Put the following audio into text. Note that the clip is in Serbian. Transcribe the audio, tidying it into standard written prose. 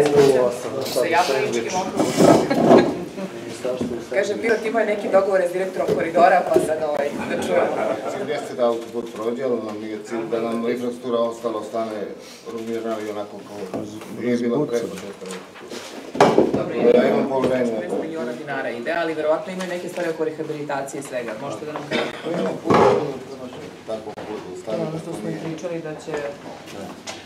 sa Jablaničkim okrugom. Kaže, Pirot imao je neki dogovore s direktorom koridora, pa sad da čujemo. Cilj jeste da autoput prođe, ali nam nije cilj da nam infrastruktura ostane rumirana i onako kao nije bilo pre početka. Dobro, ja imam poverenje. 40 miliona dinara ide, ali verovatno imaju neke stvari oko rehabilitacije i svega. Možete da nam kažete? Imamo put, tako put. Ono što smo i pričali da će...